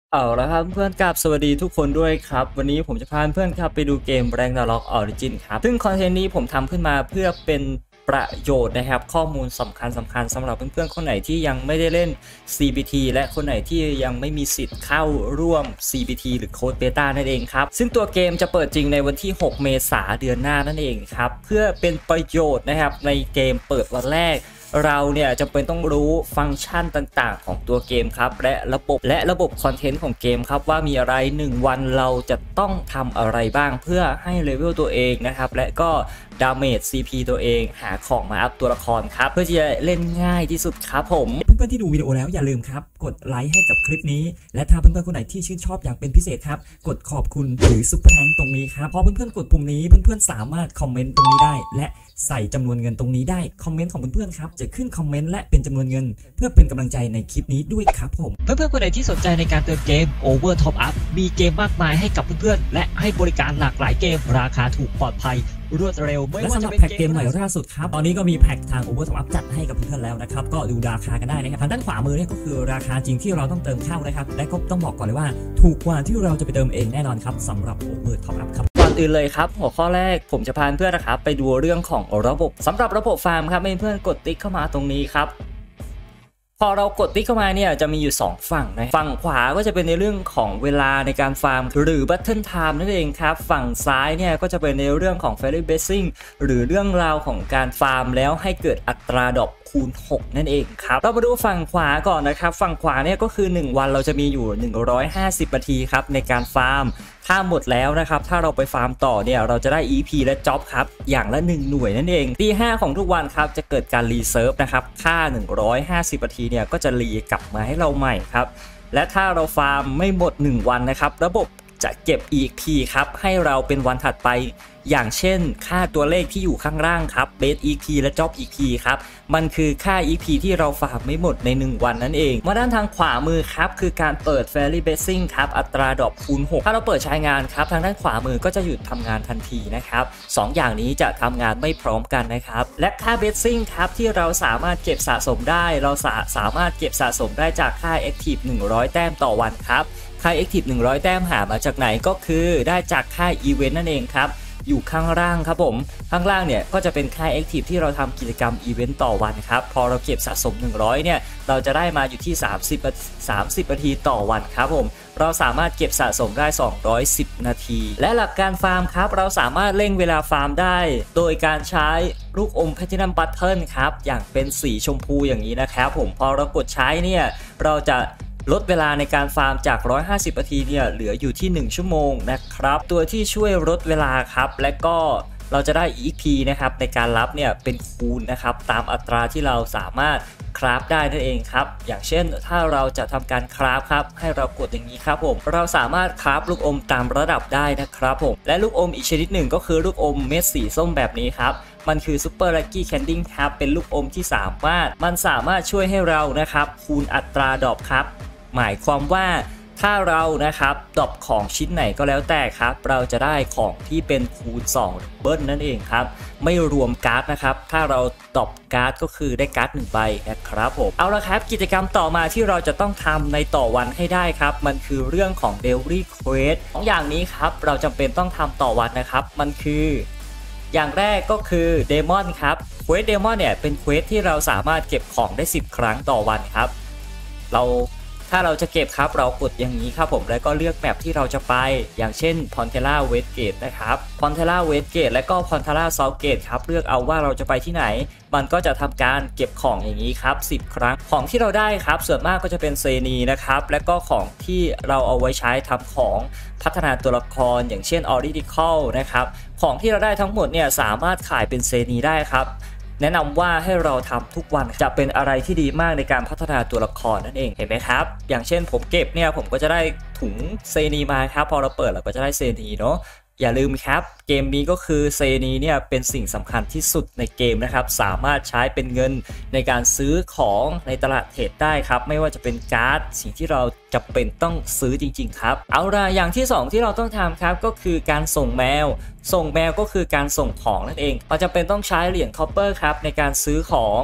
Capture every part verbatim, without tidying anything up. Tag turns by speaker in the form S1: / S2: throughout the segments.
S1: เอาละครับเพื่อนกับสวัสดีทุกคนด้วยครับวันนี้ผมจะพาเพื่อนครับไปดูเกม Ragnarok Origin ครับซึ่งคอนเทนต์นี้ผมทำขึ้นมาเพื่อเป็นประโยชน์นะครับข้อมูลสำคัญสำคัญสำหรับเพื่อนๆคนไหนที่ยังไม่ได้เล่น ซี บี ที และคนไหนที่ยังไม่มีสิทธิ์เข้าร่วม ซี บี ที หรือโค้ดเบต้านั่นเองครับซึ่งตัวเกมจะเปิดจริงในวันที่หกเมษายนเดือนหน้านั่นเองครับเพื่อเป็นประโยชน์นะครับในเกมเปิดวันแรกเราเนี่ยจำเป็นต้องรู้ฟังก์ชันต่างๆของตัวเกมครับและระบบและระบบคอนเทนต์ของเกมครับว่ามีอะไรหนึ่งวันเราจะต้องทำอะไรบ้างเพื่อให้เลเวลตัวเองนะครับและก็ดาเมจ ซี พี ตัวเองหาของมาอัพตัวละครครับเพื่อที่จะเล่นง่ายที่สุดครับผม
S2: เพื่อนๆที่ดูวิดีโอแล้วอย่าลืมครับกดไลค์ให้กับคลิปนี้และถ้าเพื่อนๆคนไหนที่ชื่นชอบอย่างเป็นพิเศษครับกดขอบคุณหรือซุปเปอร์แทงตรงนี้ครับพอเพื่อนๆกดปุ่มนี้เพื่อนๆสามารถคอมเมนต์ตรงนี้ได้และใส่จำนวนเงินตรงนี้ได้คอมเมนต์ของเพื่อนๆครับจะขึ้นคอมเมนต์และเป็นจำนวนเงินเพื่อเป็นกำลังใจในคลิปนี้ด้วยครับผม
S3: เพื่อนๆคนไหนที่สนใจในการเติมเกม Over Top Up มีเกมมากมายให้กับเพื่อนๆและให้บริการหลากหลายเกมราคาถูกปลอดภัยรวดเร็วไม่
S2: ว่า
S3: จะ
S2: สำหรับ
S3: เป็น
S2: แพ็กเกมใหม่ล่าสุดครับตอนนี้ก็มีแพ็กทาง Over Top Up จัดให้กับเพื่อนๆแล้วนะครับก็ดูราคากันได้นะครับทางด้านขวามือเนี่ยก็คือราคาจริงที่เราต้องเติมเข้านะครับและก็ต้องบอกก่อนเลยว่าถูกกว่าที่เราจะไปเติมเองแน่นอนครับสำหรับ Over Top Up ครับ
S1: ก่อนอื่นเลยครับหัวข้อแรกผมจะพาเพื่อนนะครับไปดูเรื่องของระบบสำหรับระบบฟาร์มครับให้เพื่อนกดติ๊กเข้ามาตรงนี้ครับพอเรากดติ๊กเข้ามาเนี่ยจะมีอยู่สองฝั่งนะฝั่งขวาก็จะเป็นในเรื่องของเวลาในการฟาร์มหรือ Battle Time นั่นเองครับฝั่งซ้ายเนี่ยก็จะเป็นในเรื่องของ Fairy Blessing หรือเรื่องราวของการฟาร์มแล้วให้เกิดอัตราดอกคูณหกนั่นเองครับเรามาดูฝั่งขวาก่อนนะครับฝั่งขวาเนี่ยก็คือหนึ่งวันเราจะมีอยู่หนึ่งร้อยห้าสิบนาทีครับในการฟาร์มถ้าหมดแล้วนะครับถ้าเราไปฟาร์มต่อเนี่ยเราจะได้ อี พี และจ็อบครับอย่างละหนึ่งหน่วยนั่นเองตีห้าของทุกวันครับจะเกิดการรีเซิร์ฟนะครับค่าหนึ่งร้อยห้าสิบนาทีเนี่ยก็จะรีกลับมาให้เราใหม่ครับและถ้าเราฟาร์มไม่หมดหนึ่งวันนะครับระบบจะเก็บ อี พี ครับให้เราเป็นวันถัดไปอย่างเช่นค่าตัวเลขที่อยู่ข้างล่างครับ Base อี พี และ Job อี พี ครับมันคือค่า อี พี ที่เราฟาร์มไม่หมดในหนึ่งวันนั่นเองมาด้านทางขวามือครับคือการเปิด Fairy Blessing ครับอัตราดอกคูณหกถ้าเราเปิดใช้งานครับทางด้านขวามือก็จะหยุดทำงานทันทีนะครับสองอย่างนี้จะทำงานไม่พร้อมกันนะครับและค่า Blessing ครับที่เราสามารถเก็บสะสมได้เราสาสามารถเก็บสะสมได้จากค่า Active หนึ่งร้อยแต้มต่อวันครับค่า Active หนึ่งร้อยแต้มหามาจากไหนก็คือได้จากค่า Event นั่นเองครับอยู่ข้างล่างครับผมข้างล่างเนี่ยก็จะเป็นค่า Active ที่เราทำกิจกรรม Event ต่อวันครับพอเราเก็บสะสมหนึ่งร้อยเนี่ยเราจะได้มาอยู่ที่สามสิบ สามสิบนาทีต่อวันครับผมเราสามารถเก็บสะสมได้สองร้อยสิบนาทีและหลักการฟาร์มครับเราสามารถเร่งเวลาฟาร์มได้โดยการใช้ลูกอม Platinum Button ครับอย่างเป็นสีชมพูอย่างนี้นะครับผมพอเรากดใช้เนี่ยเราจะลดเวลาในการฟาร์มจากหนึ่งร้อยห้าสิบนาทีเนี่ยเหลืออยู่ที่หนึ่งชั่วโมงนะครับตัวที่ช่วยลดเวลาครับและก็เราจะได้ อี พี นะครับในการรับเนี่ยเป็นคูณนะครับตามอัตราที่เราสามารถคราฟได้นั่นเองครับอย่างเช่นถ้าเราจะทำการคราฟครับให้เรากดอย่างนี้ครับผมเราสามารถคราฟลูกอมตามระดับได้นะครับผมและลูกอมอีกชนิดหนึ่งก็คือลูกอมเม็ดสีส้มแบบนี้ครับมันคือ Super Lucky Candy ครับเป็นลูกอมที่สามารถมันสามารถช่วยให้เรานะครับคูณอัตราดอกครับหมายความว่าถ้าเรานะครับดรอปของชิ้นไหนก็แล้วแต่ครับเราจะได้ของที่เป็นคูณสองเบิ้ลนั่นเองครับไม่รวมการ์ดนะครับถ้าเราดรอปการ์ดก็คือได้การ์ดหนึ่งใบนะครับผมเอาละครับกิจกรรมต่อมาที่เราจะต้องทำในต่อวันให้ได้ครับมันคือเรื่องของ Daily Quest ของอย่างนี้ครับเราจำเป็นต้องทำต่อวันนะครับมันคืออย่างแรกก็คือเดมอนครับเควสเดมอนเนี่ยเป็นเควสที่เราสามารถเก็บของได้สิบครั้งต่อวันครับเราถ้าเราจะเก็บครับเรากดอย่างนี้ครับผมแล้วก็เลือกแมปที่เราจะไปอย่างเช่นพอนเทล่าเวสเกตนะครับพอนเทล่าเวสเกตและก็พอนเทล่าเซาเกตครับเลือกเอาว่าเราจะไปที่ไหนมันก็จะทำการเก็บของอย่างนี้ครับสิบครั้งของที่เราได้ครับส่วนมากก็จะเป็นเซนีนะครับและก็ของที่เราเอาไว้ใช้ทำของพัฒนาตัวละครอย่างเช่นออริจิคอลนะครับของที่เราได้ทั้งหมดเนี่ยสามารถขายเป็นเซนีได้ครับแนะนำว่าให้เราทำทุกวันจะเป็นอะไรที่ดีมากในการพัฒนาตัวละครนั่นเองเห็นไหมครับอย่างเช่นผมเก็บเนี่ยผมก็จะได้ถุงเซนีมาครับพอเราเปิดเราก็จะได้เซนีเนาะอย่าลืมครับเกมนี้ก็คือเซนีเนี่ยเป็นสิ่งสำคัญที่สุดในเกมนะครับสามารถใช้เป็นเงินในการซื้อของในตลาดเทรดได้ครับไม่ว่าจะเป็นการ์ดสิ่งที่เราจำเป็นต้องซื้อจริงๆครับเอาล่ะอย่างที่สองที่เราต้องทำครับก็คือการส่งแมวส่งแมวก็คือการส่งของนั่นเองเราจำเป็นต้องใช้เหรียญคอปเปอร์ครับในการซื้อของ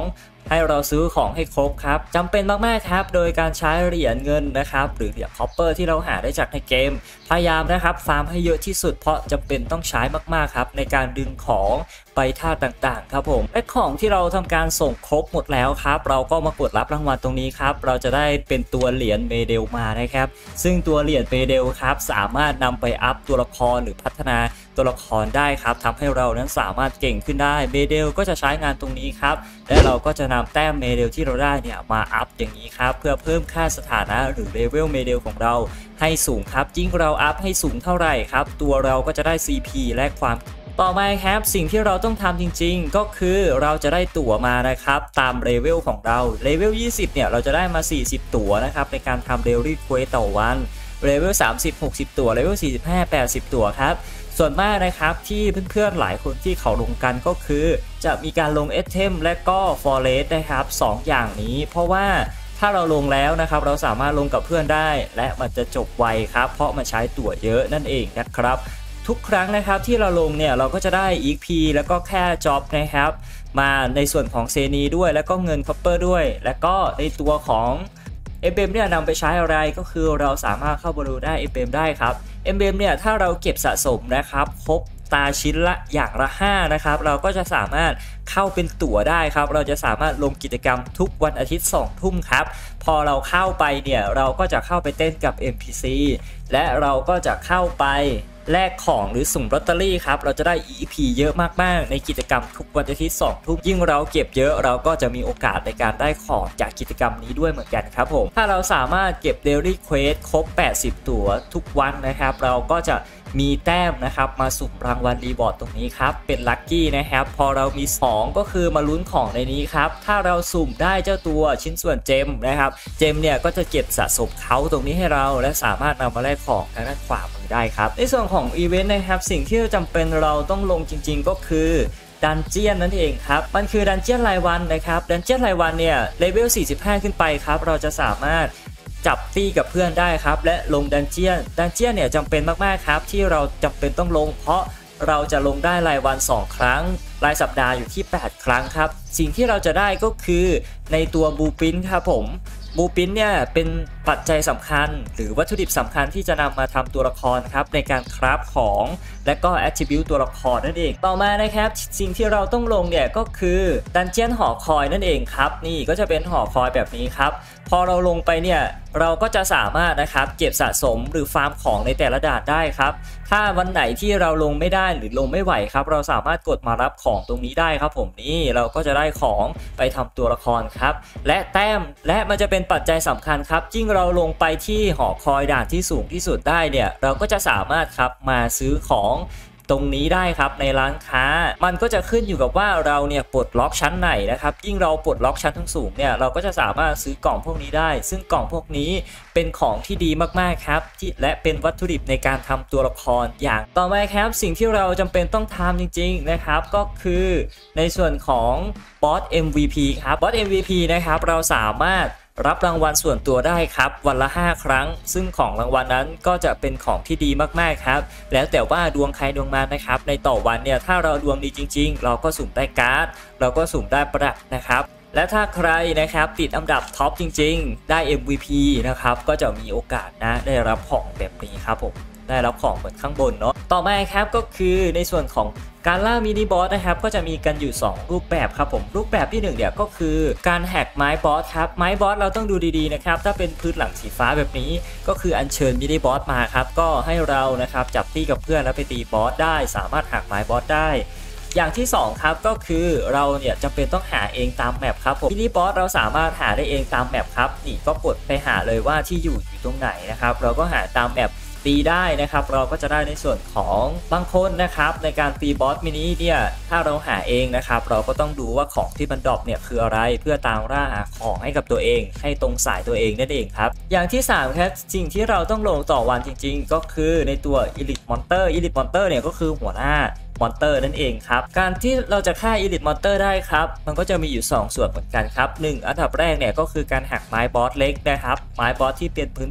S1: ให้เราซื้อของให้ครบครับจำเป็นมากๆครับโดยการใช้เหรียญเงินนะครับหรือเหรียญคอปเปอร์ที่เราหาได้จากในเกมพยายามนะครับฟาร์มให้เยอะที่สุดเพราะจำเป็นต้องใช้มากๆครับในการดึงของไปท่าต่างๆครับผมและของที่เราทำการส่งครบหมดแล้วครับเราก็มากดรับรางวัลตรงนี้ครับเราจะได้เป็นตัวเหรียญเมเดลมานะครับซึ่งตัวเหรียญเมเดลครับสามารถนำไปอัพตัวละครหรือพัฒนาตัวละครได้ครับทำให้เรานั้นสามารถเก่งขึ้นได้เมเดลก็จะใช้งานตรงนี้ครับและเราก็จะนำแต้มเมเดลที่เราได้เนี่ยมาอัพอย่างนี้ครับเพื่อเพิ่มค่าสถานะหรือเลเวลเมเดลของเราให้สูงครับยิ่งเราอัพให้สูงเท่าไหร่ครับตัวเราก็จะได้ ซี พี และความต่อมาครับสิ่งที่เราต้องทำจริงๆก็คือเราจะได้ตั๋วมานะครับตามเลเวลของเราเลเวลยี่สิบเนี่ยเราจะได้มาสี่สิบตั๋วนะครับในการทำเดลี่เควสต่อวันเลเวลสามสิบ หกสิบตั๋วเลเวลสี่สิบห้า แปดสิบตั๋วครับส่วนมากนะครับที่เพื่อนๆหลายคนที่เขาลงกันก็คือจะมีการลงเอเทมและก็ฟอเรสต์นะครับสองอย่างนี้เพราะว่าถ้าเราลงแล้วนะครับเราสามารถลงกับเพื่อนได้และมันจะจบไวครับเพราะมันใช้ตั๋วเยอะนั่นเองนะครับทุกครั้งนะครับที่เราลงเนี่ยเราก็จะได้ อี พี แล้วก็แค่จ็อบนะครับมาในส่วนของเซนีด้วยแล้วก็เงินคอปเปอร์ด้วยแล้วก็ในตัวของเอ็มเบมเนี่ยนำไปใช้อะไรก็คือเราสามารถเข้ามาดูได้เอ็มเบมได้ครับเอ็มเบมเนี่ยถ้าเราเก็บสะสมนะครับครบตาชิ้นละอย่างละห้านะครับเราก็จะสามารถเข้าเป็นตั๋วได้ครับเราจะสามารถลงกิจกรรมทุกวันอาทิตย์สองทุ่มครับพอเราเข้าไปเนี่ยเราก็จะเข้าไปเต้นกับ เอ็น พี ซี และเราก็จะเข้าไปแลกของหรือสุ่มลอตเตอรี่ครับเราจะได้ อี พี เยอะมากๆในกิจกรรมทุกวันอาทิตย์สองทุ่มยิ่งเราเก็บเยอะเราก็จะมีโอกาสในการได้ของจากกิจกรรมนี้ด้วยเหมือนกันครับผมถ้าเราสามารถเก็บ Daily Quest ครบแปดสิบตั๋วทุกวันนะครับเราก็จะมีแต้มนะครับมาสุ่มรางวัลรีบอร์ดตรงนี้ครับเป็นลัคกี้นะครับพอเรามีสองก็คือมาลุ้นของในนี้ครับถ้าเราสุ่มได้เจ้าตัวชิ้นส่วนเจมนะครับเจมเนี่ยก็จะเก็บสะสมเขาตรงนี้ให้เราและสามารถนำมาแลกของทางด้านขวามือได้ครับในส่วนของอีเวนต์นะครับสิ่งที่จำเป็นเราต้องลงจริงๆก็คือดันเจียนนั่นเองครับมันคือดันเจียนรายวันนะครับดันเจียนรายวันเนี่ยเลเวลสี่สิบห้าขึ้นไปครับเราจะสามารถจับตีกับเพื่อนได้ครับและลงดันเจียนดันเจียนเนี่ยจำเป็นมากๆครับที่เราจำเป็นต้องลงเพราะเราจะลงได้รายวันสองครั้งรายสัปดาห์อยู่ที่แปดครั้งครับสิ่งที่เราจะได้ก็คือในตัวบูปินครับผมบูปินเนี่ยเป็นปัจจัยสำคัญหรือวัตถุดิบสำคัญที่จะนำมาทำตัวละครครับในการคราฟของและก็ attribute ตัวละครนั่นเองต่อมานะครับสิ่งที่เราต้องลงเนี่ยก็คือดันเจียนหอคอยนั่นเองครับนี่ก็จะเป็นหอคอยแบบนี้ครับพอเราลงไปเนี่ยเราก็จะสามารถนะครับเก็บสะสมหรือฟาร์มของในแต่ละด่านได้ครับถ้าวันไหนที่เราลงไม่ได้หรือลงไม่ไหวครับเราสามารถกดมารับของตรงนี้ได้ครับผมนี่เราก็จะได้ของไปทำตัวละครครับและแต้มและมันจะเป็นปัจจัยสำคัญครับยิ่งเราลงไปที่หอคอยด่านที่สูงที่สุดได้เนี่ยเราก็จะสามารถครับมาซื้อของตรงนี้ได้ครับในร้านค้ามันก็จะขึ้นอยู่กับว่าเราเนี่ยปลดล็อกชั้นไหนนะครับยิ่งเราปลดล็อกชั้นทั้งสูงเนี่ยเราก็จะสามารถซื้อกล่องพวกนี้ได้ซึ่งกล่องพวกนี้เป็นของที่ดีมากๆครับที่และเป็นวัตถุดิบในการทำตัวละครอย่างต่อมาครับสิ่งที่เราจำเป็นต้องทำจริงๆนะครับก็คือในส่วนของบอส เอ็ม วี พี ครับบอส เอ็ม วี พี นะครับเราสามารถรับรางวัลส่วนตัวได้ครับวันละห้าครั้งซึ่งของรางวัลนั้นก็จะเป็นของที่ดีมากๆครับแล้วแต่ว่าดวงใครดวงมันนะครับในต่อวันเนี่ยถ้าเราดวงดีจริงๆเราก็สุ่มได้การ์ดเราก็สุ่มได้ประดับนะครับและถ้าใครนะครับติดอันดับท็อปจริงๆได้ เอ็ม วี พี นะครับก็จะมีโอกาสนะได้รับของแบบนี้ครับผมได้รับของเหมือนข้างบนเนาะต่อมาครับก็คือในส่วนของการล่ามินิบอสนะครับก็จะมีกันอยู่สองรูปแบบครับผมรูปแบบที่หนึ่งเนี่ยก็คือการแฮกไม้บอสครับไม้บอสเราต้องดูดีๆนะครับถ้าเป็นพื้นหลังสีฟ้าแบบนี้ก็คืออัญเชิญมินิบอสมาครับก็ให้เรานะครับจับตีกับเพื่อนแล้วไปตีบอสได้สามารถหักไม้บอสได้อย่างที่สองครับก็คือเราเนี่ยจำเป็นต้องหาเองตามแมปครับผมมินิบอสเราสามารถหาได้เองตามแมปครับนี่ก็กดไปหาเลยว่าที่อยู่อยู่ตรงไหนนะครับเราก็หาตามแมปตีได้นะครับเราก็จะได้ในส่วนของบางคนนะครับในการตีบอสมินิเนี่ยถ้าเราหาเองนะครับเราก็ต้องดูว่าของที่มันดรอปเนี่ยคืออะไรเพื่อตามล่าหาของให้กับตัวเองให้ตรงสายตัวเองนั่นเองครับอย่างที่สามครับสิ่งที่เราต้องลงต่อวันจริงๆก็คือในตัว Elite Monster Elite Monster เนี่ยก็คือหัวหน้ามอนเตอร์นั่นเองครับการที่เราจะฆ่า Elite Monster ได้ครับมันก็จะมีอยู่สองส่วนเหมือนกันครับหนึ่งอันดับแรกเนี่ยก็คือการหักไม้บอสเล็กนะครับไม้บอสที่เป็นพื้น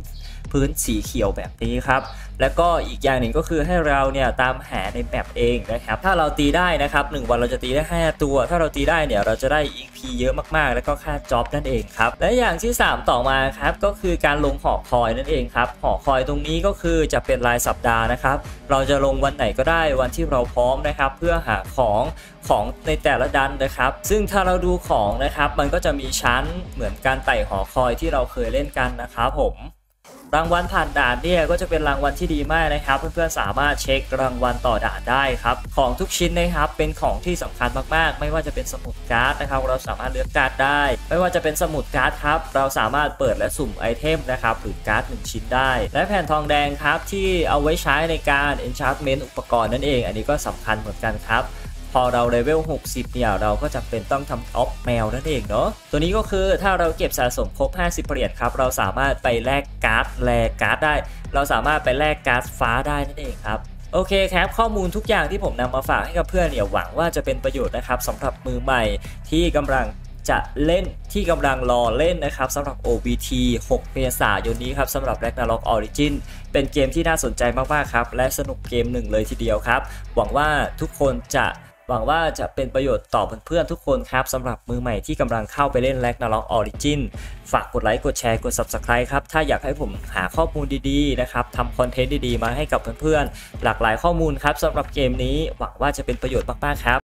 S1: พื้นสีเขียวแบบนี้ครับแล้วก็อีกอย่างหนึ่งก็คือให้เราเนี่ยตามหาในแมปเองนะครับถ้าเราตีได้นะครับหนึ่งวันเราจะตีได้ห้าตัวถ้าเราตีได้เนี่ยเราจะได้ อี พี เยอะมากๆแล้วก็ค่าจ็อบนั่นเองครับและอย่างที่สามต่อมาครับก็คือการลงหอคอยนั่นเองครับหอคอยตรงนี้ก็คือจะเป็นรายสัปดาห์นะครับเราจะลงวันไหนก็ได้วันที่เราพร้อมนะครับเพื่อหาของของในแต่ละดันนะครับซึ่งถ้าเราดูของนะครับมันก็จะมีชั้นเหมือนการไต่หอคอยที่เราเคยเล่นกันนะครับผมรางวัลผ่านด่านเนี่ยก็จะเป็นรางวัลที่ดีมากนะครับเพื่อนๆสามารถเช็ครางวัลต่อด่านได้ครับของทุกชิ้นนะครับเป็นของที่สำคัญมากๆไม่ว่าจะเป็นสมุดการ์ดนะครับเราสามารถเลือกการ์ดได้ไม่ว่าจะเป็นสมุดการ์ดครับเราสามารถเปิดและสุ่มไอเทมนะครับหรือการ์ดหนึ่งชิ้นได้และแผ่นทองแดงครับที่เอาไว้ใช้ในการ enchantment อุปกรณ์นั่นเองอันนี้ก็สำคัญเหมือนกันครับพอเราเลเวลหกสิบเนี่ยเราก็จำเป็นต้องทำออฟแมวนั่นเองเนาะตัวนี้ก็คือถ้าเราเก็บสะสมครบห้าสิบเหรียญครับเราสามารถไปแลกการ์ดแลกการ์ดได้เราสามารถไปแลกการ์ดฟ้าได้นั่นเองครับโอเคครับข้อมูลทุกอย่างที่ผมนำมาฝากให้กับเพื่อนเนี่ยหวังว่าจะเป็นประโยชน์นะครับสำหรับมือใหม่ที่กำลังจะเล่นที่กำลังรอเล่นนะครับสำหรับ โอ บี ที หก เมษายนนี้ครับสำหรับ Ragnarok Origin เป็นเกมที่น่าสนใจมากๆครับและสนุกเกมหนึ่งเลยทีเดียวครับหวังว่าทุกคนจะหวังว่าจะเป็นประโยชน์ต่อเพื่อนๆทุกคนครับสำหรับมือใหม่ที่กำลังเข้าไปเล่น Ragnarok Origin ฝากกดไลค์กดแชร์กด ซับสไครบ์ ครับถ้าอยากให้ผมหาข้อมูลดีๆนะครับทำคอนเทนต์ดีๆมาให้กับเพื่อนๆหลากหลายข้อมูลครับสำหรับเกมนี้หวังว่าจะเป็นประโยชน์มากๆครับ